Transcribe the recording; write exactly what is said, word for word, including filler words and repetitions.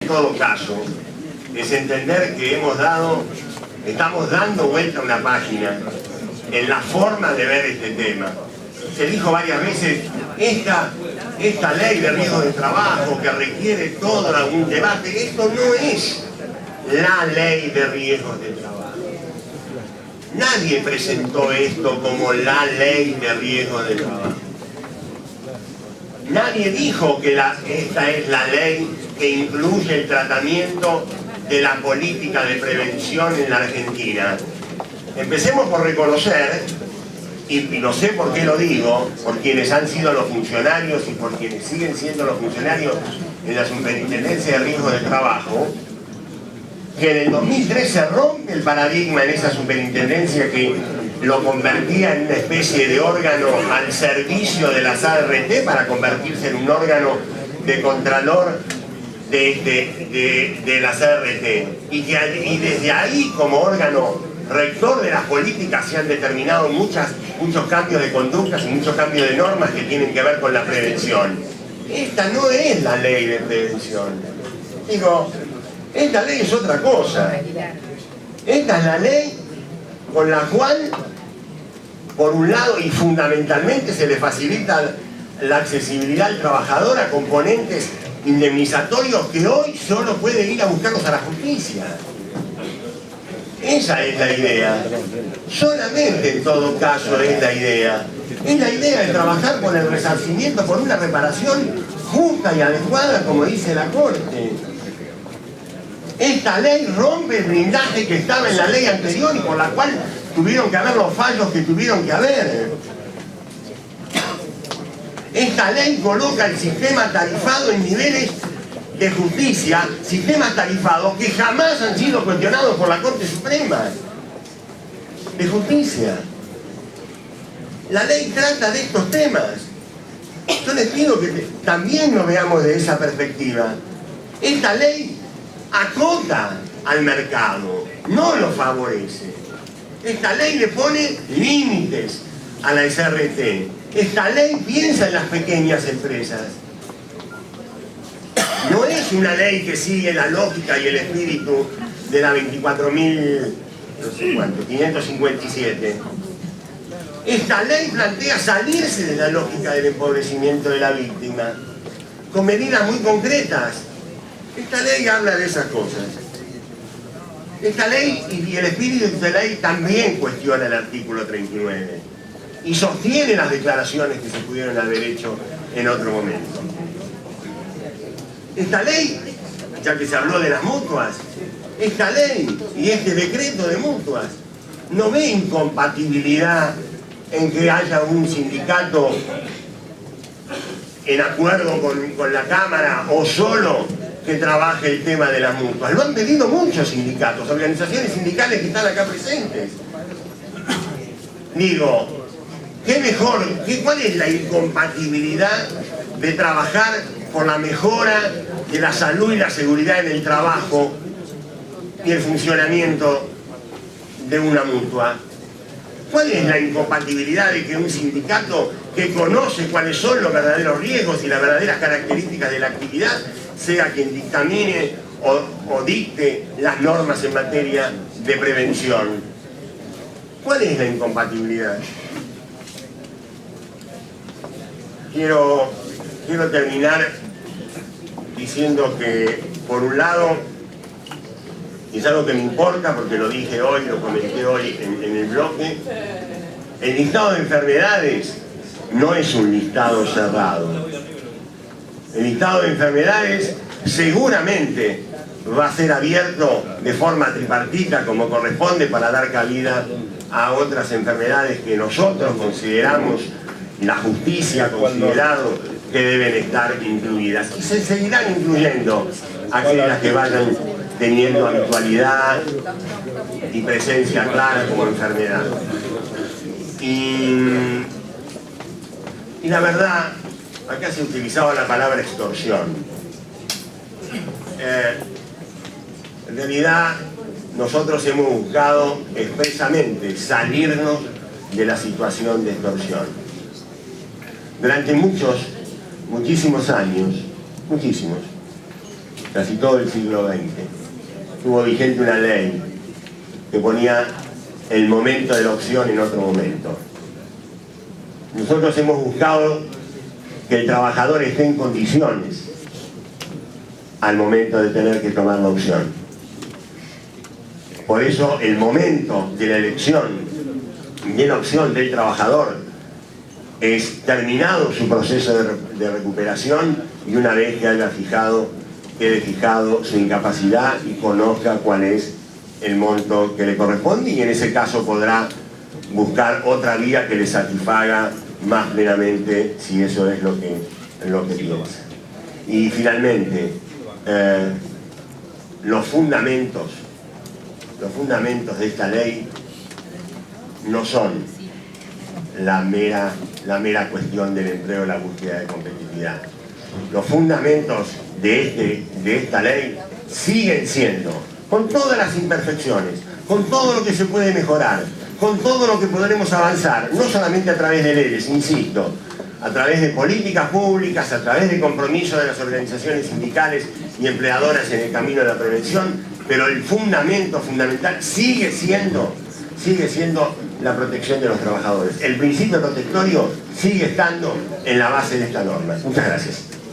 En todo caso, es entender que hemos dado, estamos dando vuelta a una página en la forma de ver este tema. Se dijo varias veces, esta, esta ley de riesgo de trabajo que requiere todo algún debate, esto no es la ley de riesgos de trabajo. Nadie presentó esto como la ley de riesgos de trabajo. Nadie dijo que la, esta es la ley que incluye el tratamiento de la política de prevención en la Argentina. Empecemos por reconocer, y, y no sé por qué lo digo, por quienes han sido los funcionarios y por quienes siguen siendo los funcionarios en la Superintendencia de Riesgos de Trabajo, que en el dos mil tres se rompe el paradigma en esa superintendencia que lo convertía en una especie de órgano al servicio de las A R T para convertirse en un órgano de contralor de, de, de, de las A R T. Y, que, y desde ahí, como órgano rector de las políticas, se han determinado muchas, muchos cambios de conductas y muchos cambios de normas que tienen que ver con la prevención. Esta no es la ley de prevención. Digo, esta ley es otra cosa. Esta es la ley con la cual, por un lado y fundamentalmente, se le facilita la accesibilidad al trabajador a componentes indemnizatorios que hoy solo puede ir a buscarlos a la justicia. Esa es la idea. Solamente, en todo caso, es la idea. Es la idea de trabajar con el resarcimiento, por una reparación justa y adecuada, como dice la Corte. Esta ley rompe el blindaje que estaba en la ley anterior y por la cual tuvieron que haber los fallos que tuvieron que haber. Esta ley coloca el sistema tarifado en niveles de justicia, sistemas tarifados que jamás han sido cuestionados por la Corte Suprema de Justicia. La ley trata de estos temas. Yo les pido que también lo veamos de esa perspectiva. Esta ley acota al mercado, no lo favorece. Esta ley le pone límites a la S R T. Esta ley piensa en las pequeñas empresas. No es una ley que sigue la lógica y el espíritu de la veinticuatro mil quinientos cincuenta y siete. Esta ley plantea salirse de la lógica del empobrecimiento de la víctima con medidas muy concretas. Esta ley habla de esas cosas. Esta ley y el espíritu de esta ley también cuestiona el artículo treinta y nueve y sostiene las declaraciones que se pudieron haber hecho en otro momento. Esta ley, ya que se habló de las mutuas, esta ley y este decreto de mutuas no ve incompatibilidad en que haya un sindicato en acuerdo con, con la Cámara o solo que trabaje el tema de las mutuas. Lo han pedido muchos sindicatos, organizaciones sindicales que están acá presentes. Digo, ¿qué mejor, qué, cuál es la incompatibilidad de trabajar por la mejora de la salud y la seguridad en el trabajo y el funcionamiento de una mutua? ¿Cuál es la incompatibilidad de que un sindicato que conoce cuáles son los verdaderos riesgos y las verdaderas características de la actividad sea quien dictamine o, o dicte las normas en materia de prevención? ¿Cuál es la incompatibilidad? Quiero, quiero terminar diciendo que, por un lado, y es algo que me importa porque lo dije hoy, lo comenté hoy en, en el bloque, el listado de enfermedades no es un listado cerrado. El listado de enfermedades seguramente va a ser abierto de forma tripartita como corresponde para dar cabida a otras enfermedades que nosotros consideramos, la justicia ha considerado que deben estar incluidas. Y se seguirán incluyendo aquellas que vayan teniendo habitualidad y presencia clara como enfermedad. Y, y la verdad, acá se utilizaba la palabra extorsión. Eh, en realidad, nosotros hemos buscado expresamente salirnos de la situación de extorsión. Durante muchos, muchísimos años, muchísimos, casi todo el siglo veinte, estuvo vigente una ley que ponía el momento de la opción en otro momento. Nosotros hemos buscado que el trabajador esté en condiciones al momento de tener que tomar la opción. Por eso el momento de la elección de la opción del trabajador es terminado su proceso de, de recuperación y una vez que haya fijado, quede fijado su incapacidad y conozca cuál es el monto que le corresponde, y en ese caso podrá buscar otra vía que le satisfaga más plenamente si eso es lo que, lo que piensa. Y finalmente, eh, los fundamentos, los fundamentos de esta ley no son la mera, la mera cuestión del empleo y la búsqueda de competitividad. Los fundamentos de, este, de esta ley siguen siendo, con todas las imperfecciones, con todo lo que se puede mejorar, con todo lo que podremos avanzar, no solamente a través de leyes, insisto, a través de políticas públicas, a través de compromiso de las organizaciones sindicales y empleadoras en el camino de la prevención, pero el fundamento fundamental sigue siendo, sigue siendo la protección de los trabajadores. El principio protectorio sigue estando en la base de esta norma. Muchas gracias.